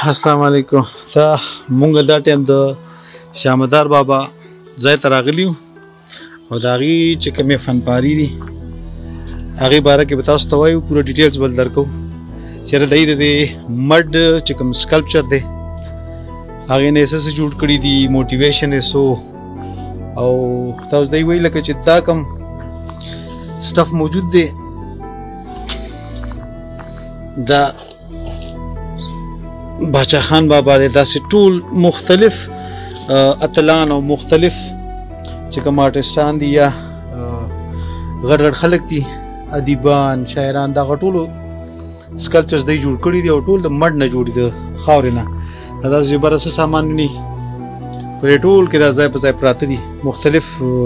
السلام علیکم. دا مونږ دا ټایم د شامدار بابا ځای ته راغلي یو او د هغې چې کومې فنپاري دي هغې باره کې به تاسو ته وایو. پوره ډیټیلز به درکوو. چېرې دی د دې مډ چې کوم سکلپچر دی هغې نه یې څه څه جوړ کړي دي، موټیویشن یې څو، او تاسو دی وایي لکه چې دا کوم سټف موجود دی دا باچا خان بابا دی. داسې ټول مختلف اتلان او مختلف چې کوم آرټسټان دي یا غټ غټ خلک دي، ادیبان، شاعران، دغه ټولو سکلپچرز دی جوړ کړي دي او ټول د مډ نه جوړ دي، د خاورې نه. دا داسې بره څه سامان نه پر ټول کې دا ځای په ځای پراته دي. مختلف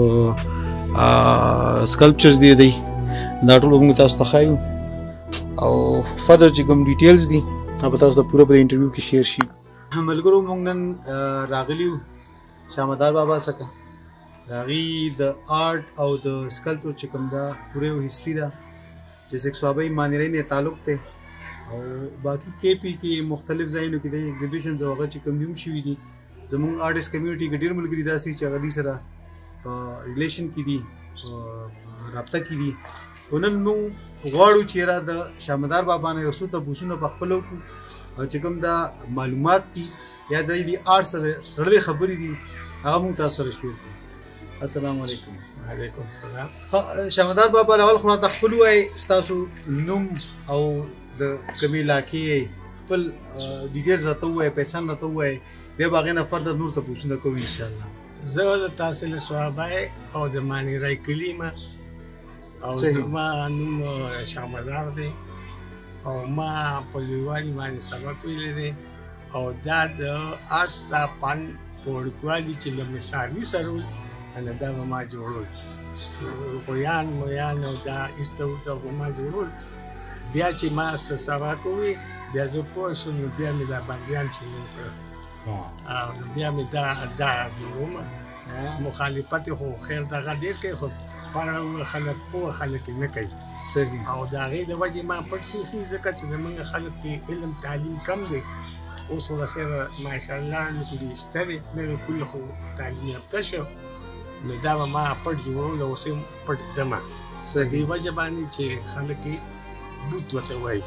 سکلپچرز دي دا ټول موږ تاسو ته ښایو او فردر چې کوم ډیټیلز دي هغه تاسو ته پوره په انټرویو کې شیر شي. ملګرو موږ نن راغلي یو شامدار بابا څخه. د هغې د آرټ او د سکلپچر چې کوم دا پوره یو هسټري ده چې سکسوابۍ مانیرین یې تعلق دی او باقي کې پی کې مختلف ځایونو کې د ایگزیبیشنز او هغه چې کوم دي هم شوي دي. زموږ آرټسټ کمیونټي کې ډېر ملګري داسې چې هغه دې سره په ریلیشن کې دي، رابطه کې دي. خو نن موږ غواړو چې یاره د شامدار بابا نه یو څو تپوسونه په خپله وکړو او چې کوم دا معلومات دي یا د دې آرټ سره تړلې خبرې دي هغه موږ تاسو سره شیر کړو. السلام علیکم. وعلیکم السلام. شامدار بابا اول خو راته خپل ووایئ ستاسو نوم او د کومې علاقې خپل ډیټیلز راته ووایئ، پہچان راته ووایئ، بیا به هغې نه فردر نور تپوسونه کوو انشاءالله. زه د تحصیل صوابی او د مانیرای کلي یم او زما نوم شامدار دی او ما په لویوالي باندې سبق ویلی دی او دا د آرټس دا فن په وړوکوالي چې له مثالي سره نو دا به ما جوړول، روپیان مویان او دا ایسته ورته به ما جوړول. بیا چې ما څه سبق ووي بیا زه پوه شوم نو بیا مې دا بندیان شروع کړل او بیا مې دا جوړوم. مخالفت خو خیر دغه ډېر کوي خو پاړه خلک پوه خلک نه کوي او د هغې د وجې ما پټ شي ځکه چې زمونږ خلک کې علم تعلیم کم دی. اوس خو د خیر ماشاءالله نکلي شته دی، نوې کل خو تعلیم یافته شو نو دا به ما پټ جوړول او اوس یې پټ دمه دې وجه باندې چې خلک یې بوت ورته وایي.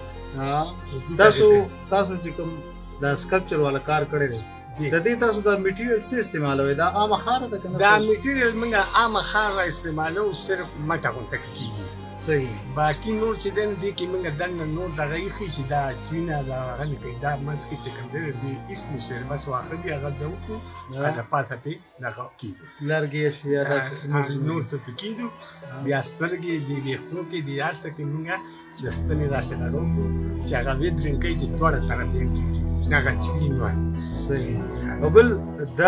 تاسو چې کوم دا سکلپچر والا کار کړی دی د دې تاسو دا میټیریل څه استعمالوئ؟ دا عامه خاره ده که نه؟ دا میټیریل موږ عامه خاره استعمالوو، صرف مټه غونټه کې کېږي. صحیح. باقي نور چې دی نو دې کې موږ دننه نور دغه ایښي چې دا چوینه دا هغه نه کوي، دا منځ کې چې کوم دی د دې هېڅ نشته، بس واښه دي هغه ده وکړو د پاسه پرې دغه کېږدو لرګي اشیا نور څه پرې کېږدو. بیا سترګې دې ویښتو کې دې هر څه کې موږ د ستنې داسې دغه وکړو چې هغه ویدرینګ کوي چې دواړه طرف یې کېږي هغه چوین وایي. صحیح. او بل دا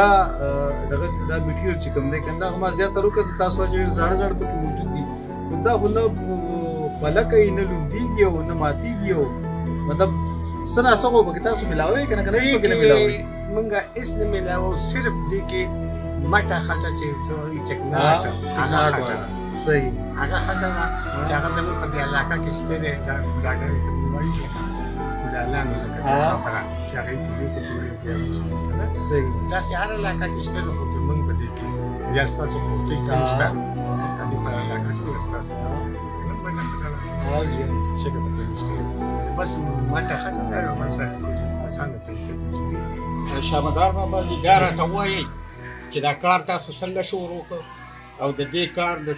میټیریل چې کوم دی که دا ما زیاتره وکړل تاسو چې زاړه زاړه پکې موجود دي نو دا خو نه خوله کوي، نه لوندېږي او نه ماتېږي او مطلب څه نه څه خو پکې تاسو ملاوئ که نه که نه هېڅ پکې نه ملاوئ؟ موږ هېڅ نه ملاوو، صرف دې کې مټه خټه چې څه وایي چکناټ هغه خټه. صحیح. هغه خټه ده چې هغه زموږ په دې علاقه کې شته دی، دا ډاکټرې ته موږ وایي ګلالانو لکه دا خبره چې هغې په دې کې جوړې بیا وشته که نه. صحیح. داسې هر علاقه کې شته خو زموږ په دې کې یا ستاسو کوټۍ کې شته دې په علاقه کې ستاسو مټه خټه ده شګه په دې شته بس مټه خټه ده بس اسانه طریقه. شامدار بابا دا راته وایي چې دا کار تاسو څنګه شروع کړ او د دې کار د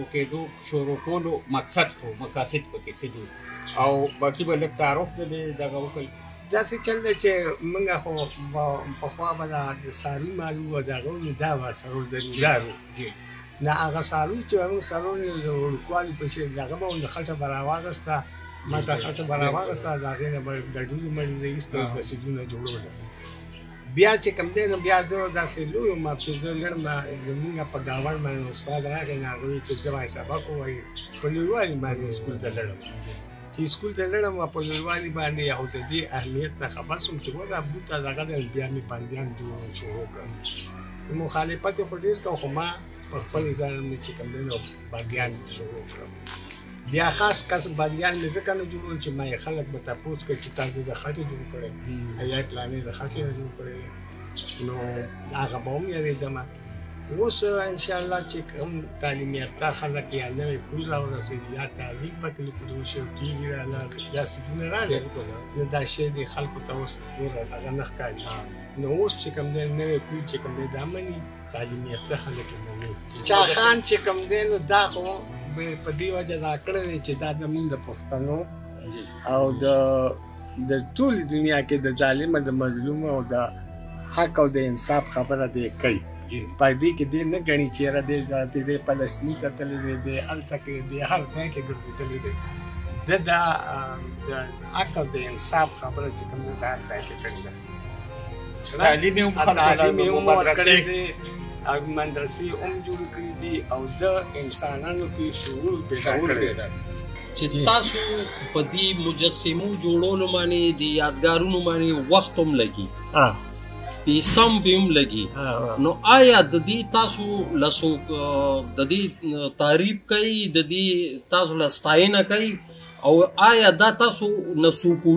شروع کولو مقصد خو مقاصد پکې څه دي او باقي به لږ تعارف د دې دغه وکړئ. داسې چل دی چې موږ خو پخوا به د څاروي مالو و د هغه نو دا به څلور زمیندار وو نه هغه څاروي چې موږ څلور د وړوکوالي په شی د هغه به د خټه به راواغسته ماته خټه به راواغسته د هغې نه به ګډونې مړې ایسته د سیزونه جوړول. بیا چې کوم دی نو بیا زه داسې لوی وم چې زه لړم زمونږ په ګاونډ باندې استاد راغی نو هغه وایي چې زه باندې سبق ووایي په لویوالي باندې سکول ته لړم. چې سکول ته لړم په لویوالي باندې او د دې اهمیت نه خبر شوم چې ودا بوته دغه د بیا مې بندیان جوړ شروع کړم. مخالفت خو ډېر کوم خو ما په خپل ځان مې چې کوم دی نو بندیان شروع کړم بیا خاص کس بندیان مې ځکه نه جوړول چې ما یې خلک به تپوس کوي چې تاسو د خټې جوړ کړی یا پلانې د خټې نه جوړ کړی نو هغه به هم یادېدم. اوس انشاءالله چې کوم تعلیم یافته خلک یا نوی پول راورسېدي یا تعلیم پکې لیکل وشي او ټي وي راغله دا څیزونه راغلل نو دا شی دی خلکو ته اوس ګوره هغه نه ښکاري. نو اوس چې کوم دی نوی پول چې کوم دی دا مني تعلیم یافته خلک یې مني. چاخان چې کوم دی نو دا خو په دې وجه دا کړی دی چې دا زموږ د پښتنو او د ټولې دنیا کې د ظالمه د مظلومه او د حق او د انصاف خبره دی کوي. په دې کې دې نه ګڼي چې یاره دی فلسطین ته تللی دی دی هلته کې دی هر ځای کې ګرځېدلی دی د حق او د انصاف خبره چې کوم دی د هر ځای کې کړې ده. تعلیم یې هم ورکړی دی او مدرسې هم جوړې کړي دي او د انسانانو کې شعور پیدا کړی دی چې تاسو په دې مجسمو جوړولو باندې د یادګارونو باندې وخت هم لګي پیسه هم به هم لګي نو آیا د دې تاسو لڅوک د دې تعریف کوي د دې تاسو له ستاینه کوي او آیا دا تاسو نه څوک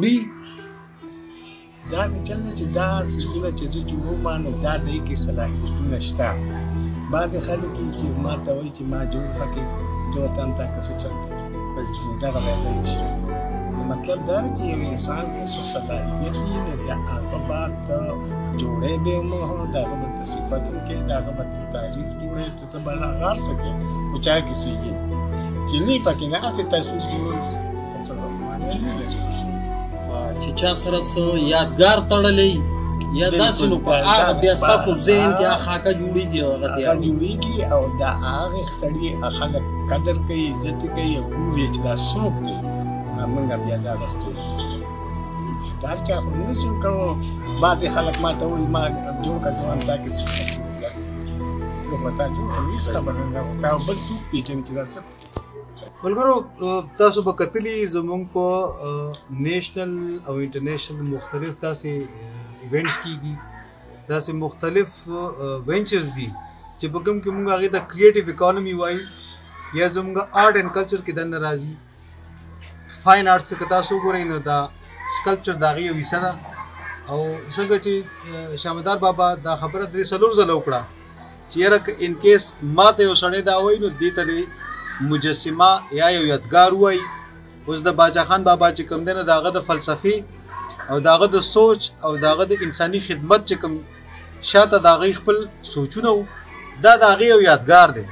وړي دا د چل نه چې دا څیزونه چې زه جوړوم نو دا د دې کې صلاحیتونه شته. بعضې خلک چې ما ته وایي چې ما جوړ کړه کې زه ورته هم دا که څه چل دی دغه باید شي. نو مطلب دا دی چې یو انسان کې څه صلاحیت وي نو بیا هغه به ته جوړی به هم د هغه به ته صفت وکړې د هغه به ته تاریخ جوړی ته ته به هغه هر څه کوې خو چا کیسې یې چې نه پکې نه هسې تصویر جوړول څه معنی نه لري چې چا سره څه یادګار تړلی یا داسې نو په هغه بیا ستاسو ذهن کې هغه خاکه جوړېږي هغه جوړېږي او د هغې سړي خلک قدر کوي عزت کوي او ګوري چې دا څوک دی موږ بیا دا غوښتل دا هر چا خو نه شو کوو. بعضې خلک ما ته وایي ما جوړ کړه ځوان تا کې خصوصیات دي نو به تا جوړ کړه هېڅ خبره نه ده تا بل څوک پېژني چې دا څه ملګرو تاسو به کتلي زموږ په نیشنل او انټرنیشنل مختلف داسې ایونټس کېږي داسې مختلف وینچرز دي چې په کوم کې موږ هغې ته کریټیو اکانومي وایو یا زموږ آرټ اینډ کلچر کې دننه راځي. فاین آرټس کې که تاسو وګورئ نو دا سکلپچر د هغې یو حصه ده او څنګه چې شامدار بابا دا خبره 3 ځله وکړه چې یاره که ان کیس ما ته یو سړی دا وایي نو دې ته مجسمه یا یو یادګار وایي. اوس د باچا خان بابا چې کوم دی نو د هغه د فلسفې او د هغه د سوچ او د هغه د انساني خدمت چې کوم شاته د هغې خپل سوچونه وو دا د هغې یو یادګار دی.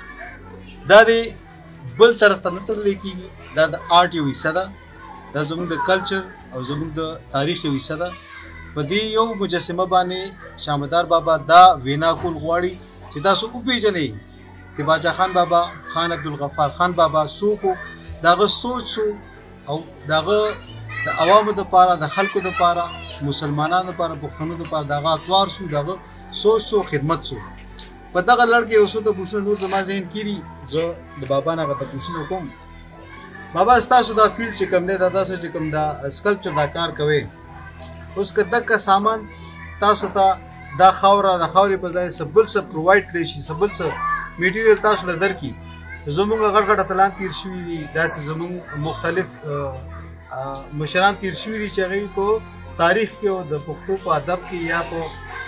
دا د بل طرف ته نه تړلی کېږي دا د آرټ یو حصه ده دا زموږ د کلچر او زموږ د تاریخ یو حصه ده. په دې یو مجسمه باندې شامدار بابا دا وینا کول غواړي چې تاسو وپېژنئ چې باچا خان بابا خان عبدالغفار خان بابا څوک و د هغه سوچ څه او د هغه د عوامو دپاره د خلکو دپاره مسلمانانو دپاره پښتنو دپاره د هغه اطوار څه د هغه سوچ څه خدمت څه. په دغه لړ کې یو څه تپوسونه نور زما ذهن کې دي زه د بابا نه هغه تپوسونه کوم. بابا ستاسو دا فیلډ چې کوم دی دا تاسو چې کوم دا سکلپچر دا کار کوئ اوس که دغه سامان تاسو ته دا خاوره د خاورې په ځای څه بل څه پرووایډ کړی شي څه بل څه میټیریل تاسو له درکړي. زموږ غټ غټ اتلان تیر شوي دي داسې زموږ مختلف مشران تیر شوي دي چې هغوی په تاریخ کې او د پښتو په ادب کې یا په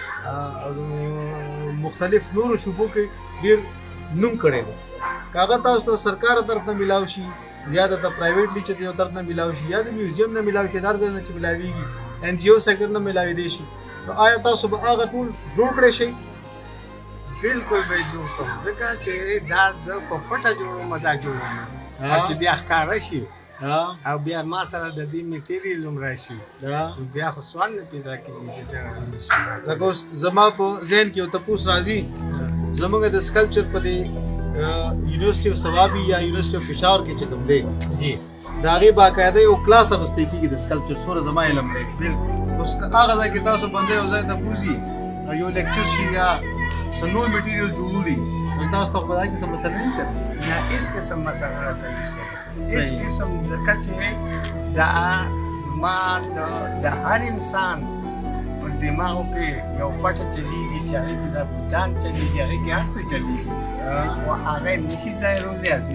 مختلف نورو شعبو کې ډېر نوم کړی دی. که هغه تاسو ته سرکار طرف نه میلاو شي یا د پرایویټلی چې یو طرف نه میلاو شي یا د میوزیم نه میلاو شي د هر ځای نه چې میلاویږي NGO سیکټر نه میلاویدی شي نو آیا تاسو به هغه ټول جوړ کړی شئ؟ بالکل به یې جوړ کړم ځکه چې دا زه په پټه جوړوم دا جوړوم چې بیا ښکاره شي او بیا ما سره د دې میټیریل هم راشي بیا خو سوال نه پیدا کېږي چې څنګه لکه اوس زما په ذهن کې یو تپوس راځي زموږ د سکلپچر په دې یونیورسټي اف ثوابي یا یونیورسټي اف پېښور کې چې کوم دی د هغې باقاعده یو کلاس اخیستی کېږي د سکلپچر څومره زما علم دی. اوس هغه ځای کې تاسو بنده یو ځای ته بوځي یو لیکچر شي یا څه نور میټیریل جوړوي نو تاسو ته خو په هغې کې څه مسله نه کوي نه هېڅ قسم مسله راته نشته هېڅ قسم ځکه چې دا ما د هر انسان په دماغو کې یو پټه چلېږي چې هغې کې دا بوتان چلېږي هغې کې هر څه چلېږي خو هغه نشي ظاهرولی هسې ظاهرولی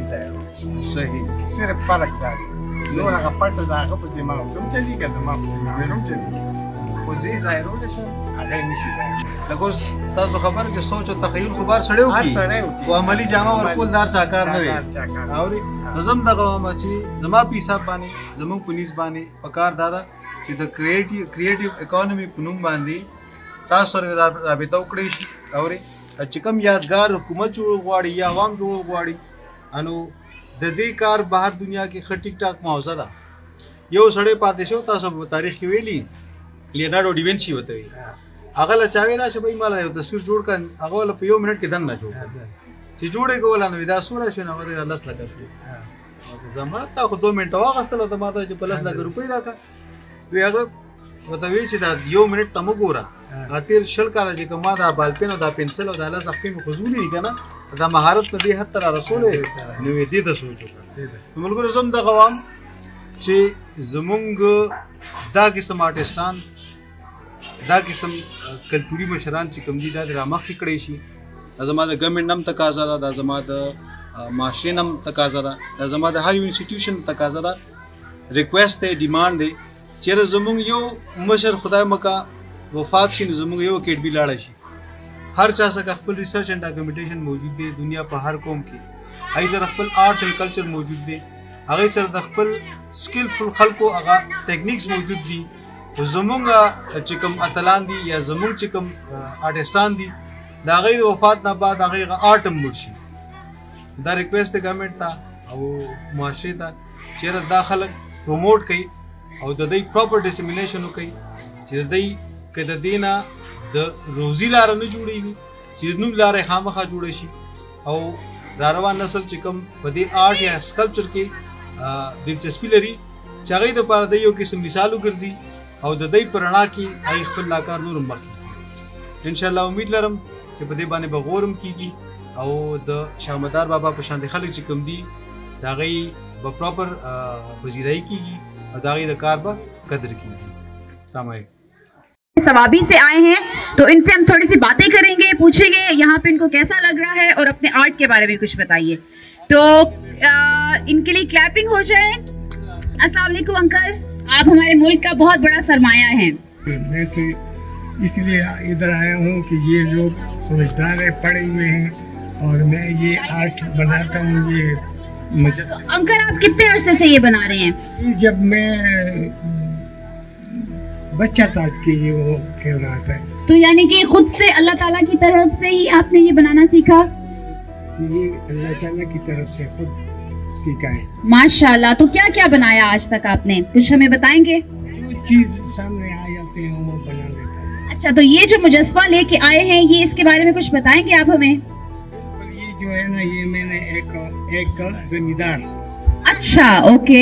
صحیح صرف فرق دا نور هغه پټه دا هغه په دماغ کوم چلی که دماغ په دماغ کوم چلی خو زه ظاهرول شم هغه نشي ظاهر لکه اوس ستاسو خبره چې سوچ او تخیل خو بار سړی وکړي او عملی جامه ورکول دار چا کار نه دی اوري نظم دغه ما چې زما په حساب باندې زمون پولیس باندې پکار دادا چې د کریټیو اکانومي په نوم باندې تاسو سره رابطه وکړئ شي اوري چې کوم یادګار حکومت جوړ غواړي یا عوام جوړ غواړي انو د دې کار بهر دنیا کې ښه ټیک ټاک معاوضه ده یو سړی پاتې شو تاسو په تاریخ کې ویلي لیونارډو ډیوینچي وته وي هغه له چاوي راشه به مال یو تصویر جوړ کړ هغه له په یو منټ کې دن نه جوړ چې جوړې کوله نو دا سوره شو نو د 10 لک شو زمات تا خو 2 منټه واغستل ته ماته چې 10 لک روپۍ راکا وی هغه وته وی چې دا یو منټ تم وګوره اتیر شل کاله چې کومه دا بالپن او دا پنسل او دا لاس خپل خزولي دي کنه دا مهارت په دې حد تر رسول نو دې د سوچو ملګرو زم د غوام چې زمونږ دا قسم آرټستان دا قسم کلتوري مشران چې کوم دي دا رامخ کړي شي زما د ګورنمنت نم تقاضا ده دا زما د معاشري نم تقاضا ده دا زما د هر یو انسټیټیوشن تقاضا ده ریکوست دی ډیمانډ دی چې زمونږ یو مشر خدای مکا وفات شي زمونږ یو اکیډمي لاړه شي هر چا څخه خپل ریسرچ اینڈ ډاکومنټیشن موجود دی دنیا په هر قوم کې هغه سره خپل آرټس اینڈ کلچر موجود دی هغه سره د خپل سکلفل خلکو هغه ټیکنیکس موجود دي زمونږ چې کوم اتلان دي یا زمونږ چې کوم آرټستان دي دا غي د وفات نه بعد هغه آرټم مرشي دا ریکوست د ګورنمنت ته او معاشري ته چې دا خلک پروموټ کړي او د دې پراپر ډیسیمینیشن وکړي چې د دې کده دینا د روزي لار نه جوړیږي چې نو لارې خامخا جوړ شي او را روان نسل چې کوم په دې آرټ یا سکلپچر کې دلچسپي لري چې هغه د پاره د یو قسم مثال وګرځي او د دې پرانا کې هغه خپل لاکار نور مخ ان شاء الله امید لرم چې په دې باندې بغورم کیږي او د شامدار بابا په شان خلک چې کوم دي دا غي په پراپر وزیرای کیږي او دا غي د کار به قدر کیږي تمام سوابی سے آئے ہیں تو ان سے ہم تھوڑی سی باتیں کریں گے پوچھیں گے یہاں پہ ان کو کیسا لگ رہا ہے اور اپنے آرٹ کے بارے میں کچھ بتائیے تو ان کے لیے کلیپنگ ہو جائے السلام علیکم انکل آپ ہمارے ملک کا بہت بڑا سرمایہ ہیں میں تو اس لیے ادھر آیا ہوں کہ یہ لوگ سمجھدار ہیں پڑھے ہوئے ہیں اور میں یہ آرٹ بناتا ہوں یہ انکل آپ کتنے عرصے سے یہ بنا رہے ہیں جب میں بچہ تھا کہ یہ وہ کہہ رہا تھا تو یعنی کہ خود سے اللہ تعالیٰ کی طرف سے ہی آپ نے یہ بنانا سیکھا یہ اللہ تعالیٰ کی طرف سے خود سیکھا ہے ماشاءاللہ تو کیا کیا بنایا آج تک آپ نے کچھ ہمیں بتائیں گے جو چیز سامنے آ جاتے ہیں وہ بنا لیتا ہے اچھا تو یہ جو مجسمہ لے کے آئے ہیں یہ اس کے بارے میں کچھ بتائیں گے آپ ہمیں یہ جو ہے نا یہ میں نے ایک زمیندار اچھا اوکے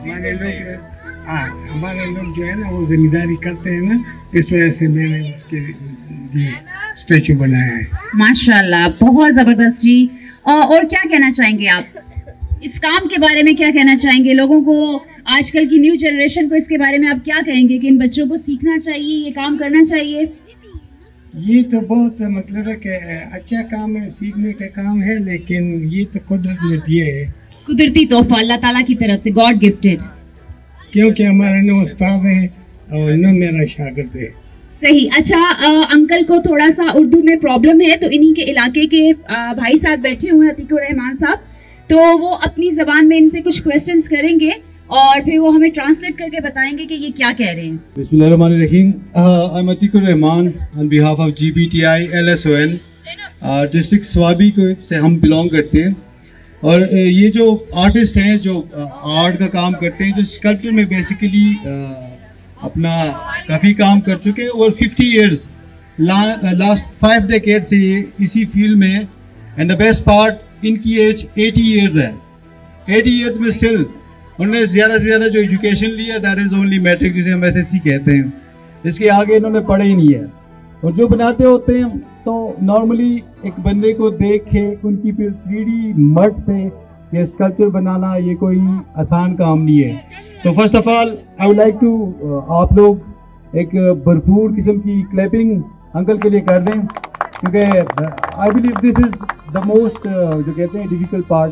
ہمارے لوگ جو ہے نا وہ زمینداری کرتے ہیں نا اس وجہ سے میں نے اس کے لیے اسٹیچو بنایا ہے ماشاءاللہ بہت زبردست جی اور کیا کہنا چاہیں گے آپ اس کام کے بارے میں کیا کہنا چاہیں گے لوگوں کو آج کل کی نیو جنریشن کو اس کے بارے میں آپ کیا کہیں گے کہ ان بچوں کو سیکھنا چاہیے یہ کام کرنا چاہیے یہ تو بہت مطلب ہے کہ اچھا کام ہے سیکھنے کا کام ہے لیکن یہ تو قدرت نے دیے ہے قدرتی تحفہ اللہ تعالیٰ کی طرف سے گاڈ گفٹڈ کیونکہ ہمارے نو استاد ہیں اور نو میرا شاگرد ہے صحیح اچھا انکل کو تھوڑا سا اردو میں پرابلم ہے تو انہی کے علاقے کے بھائی صاحب بیٹھے ہوئے ہیں عتیق الرحمان صاحب تو وہ اپنی زبان میں ان سے کچھ کویسچنز کریں گے اور پھر وہ ہمیں ٹرانسلیٹ کر کے بتائیں گے کہ یہ کیا کہہ رہے ہیں بسم اللہ الرحمن الرحیم I'm عتیق الرحمان on behalf of GBTI LSON ڈسٹرکٹ سوابی کو سے ہم بلانگ کرتے ہیں اور یہ جو آرٹسٹ ہیں جو آرٹ کا کام کرتے ہیں جو اسکلپچر میں بیسیکلی اپنا کافی کام کر چکے ہیں اور 50 ایئرز لاسٹ 5 ڈیکیڈ سے یہ اسی فیلڈ میں ہیں اینڈ دا بیسٹ پارٹ ان کی ایج 80 ایئرز ہے 80 ایئرز میں اسٹل انہوں نے زیادہ سے زیادہ جو ایجوکیشن لیا دیٹ از اونلی میٹرک جسے ہم SSC کہتے ہیں اس کے آگے انہوں نے پڑھا ہی نہیں ہے اور جو بناتے ہوتے ہیں تو نارملی ایک بندے کو دیکھ کے ان کی پھر 3D مڈ سے یہ اسکلپچر بنانا یہ کوئی آسان کام نہیں ہے تو فرسٹ آف آل آئی ووڈ لائک ٹو آپ لوگ ایک بھرپور قسم کی کلیپنگ انکل کے لیے کر دیں کیونکہ آئی بلیو دس از دا موسٹ جو کہتے ہیں ڈیفیکلٹ پارٹ ہے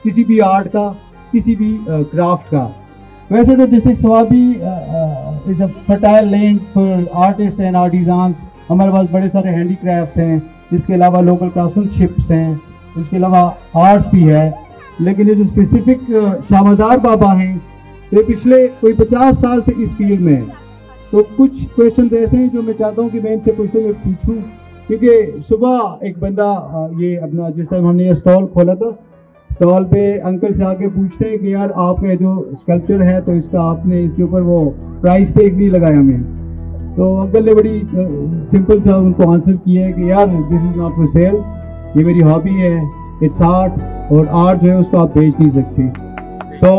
کسی بھی آرٹ کا، کسی بھی کرافٹ کا. ویسے تو ڈسٹرکٹ سوابی از اے فرٹائل لینڈ فار آرٹسٹ اینڈ آرٹیزانس. ہمارے پاس بڑے سارے ہینڈی کرافٹس ہیں، اس کے علاوہ لوکل کرافٹسمین شپس ہیں، اس کے علاوہ آرٹس بھی ہے. لیکن یہ جو اسپیسیفک شامدار بابا ہیں یہ پچھلے کوئی 50 سال سے اس فیلڈ میں ہیں. تو کچھ کویشچنز ایسے ہیں جو میں چاہتا ہوں کہ میں ان سے پوچھوں، کیونکہ صبح ایک بندہ یہ اپنا جس ٹائم ہم نے یہ اسٹال کھولا تھا، اسٹال پہ انکل سے آ کے پوچھتے ہیں کہ یار آپ کا جو اسکلپچر ہے تو اس کا آپ نے اس کے اوپر وہ پرائز ٹیگ نہیں لگایا ہمیں. تو انکل نے بڑی سمپل سا ان کو آنسر کیا ہے کہ یار دس از ناٹ فار سیل، یہ میری ہابی ہے، اٹس آرٹ، اور آرٹ جو ہے اس کو آپ بیچ نہیں سکتے. تو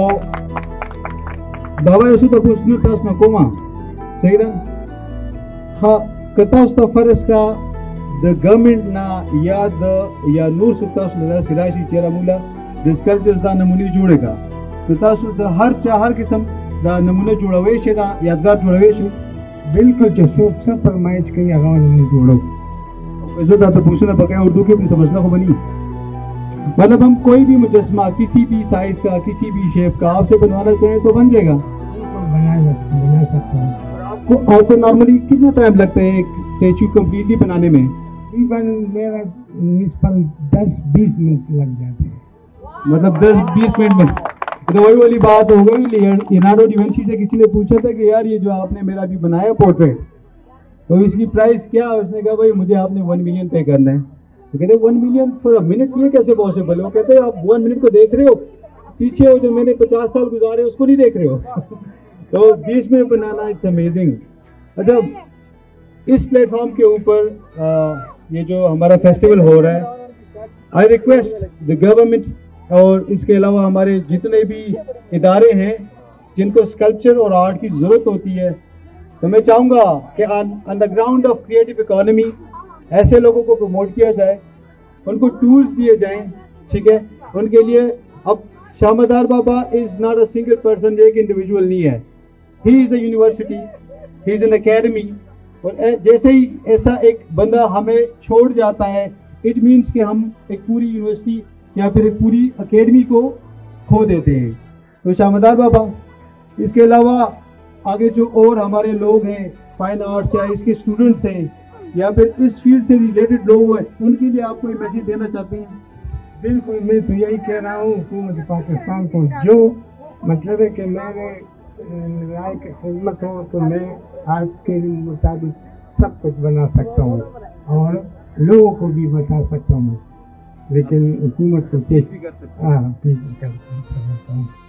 بابا یسو تو پوچھنے تاس نہ کوما صحیح نا ہاں کتاس تا فرض کا the government na یا نور سکتاس لدا سراشی چیرا مولا the sculptures دا نمونی جوڑے گا. تو تاسو دا ہر قسم دا نمونہ جوڑوے شے دا یادگار جوڑوے شے بالکل جو سوچ سب فرمائش کئی اگاؤں نمونہ جوڑو. عزت آتا پوچھنا پکا اردو کی اپنی سمجھنا کو بنی. مطلب ہم کوئی بھی مجسمہ کسی بھی سائز کا کسی بھی شیپ کا آپ سے بنوانا چاہیں تو بن جائے گا. بنا سکتا ہوں. آپ کو نارملی کتنا ٹائم لگتا ہے ایک اسٹیچو کمپلیٹلی بنانے میں؟ میرا نسبتاً 10-20 منٹ لگ جاتے ہیں. مطلب 10-20 منٹ میں. تو وہی والی بات ہو گئی. لیونارڈو ڈی وینچی سے کسی نے پوچھا تھا کہ یار یہ جو آپ نے میرا بھی بنایا پورٹریٹ تو اس کی پرائز کیا؟ اس نے کہا بھائی مجھے آپ نے 1 ملین پے کرنا ہے. تو کہتے ہیں 1 ملین فار اے منٹ، یہ کیسے پاسبل ہے؟ وہ کہتے ہیں آپ 1 منٹ کو دیکھ رہے ہو، پیچھے ہو جو میں نے 50 سال گزارے اس کو نہیں دیکھ رہے ہو. تو 20 منٹ بنانا اٹس امیزنگ. اچھا اس پلیٹ فارم کے اوپر یہ جو ہمارا فیسٹیول ہو رہا ہے، آئی ریکویسٹ دا گورنمنٹ اور اس کے علاوہ ہمارے جتنے بھی ادارے ہیں جن کو اسکلپچر اور آرٹ کی ضرورت ہوتی ہے، تو میں چاہوں گا کہ آن دا گراؤنڈ آف کریٹو اکانومی ایسے لوگوں کو پروموٹ کیا جائے، ان کو ٹولز دیے جائیں. ٹھیک ہے، ان کے لیے اب شامدار بابا از ناٹ اے سنگل پرسن، ایک انڈیویجول نہیں ہے. ہی از اے یونیورسٹی، ہی از این اکیڈمی. اور جیسے ہی ایسا ایک بندہ ہمیں چھوڑ جاتا ہے اٹ مینس کہ ہم ایک پوری یونیورسٹی یا پھر ایک پوری اکیڈمی کو کھو دیتے ہیں. تو شامدار بابا، اس کے علاوہ آگے جو اور ہمارے لوگ ہیں فائن آرٹس یا اس کے اسٹوڈنٹس ہیں یا پھر اس فیلڈ سے ریلیٹڈ لوگ ہیں، ان کے لیے آپ کوئی میسیج دینا چاہتے ہیں؟ بالکل، میں تو یہی کہہ رہا ہوں حکومت پاکستان کو، جو مطلب ہے کہ میرے رائے کی خدمت ہو تو میں آج کے مطابق سب کچھ بنا سکتا ہوں اور لوگوں کو بھی بتا سکتا ہوں، لیکن حکومت کو چیک بھی کر سکتا ہوں.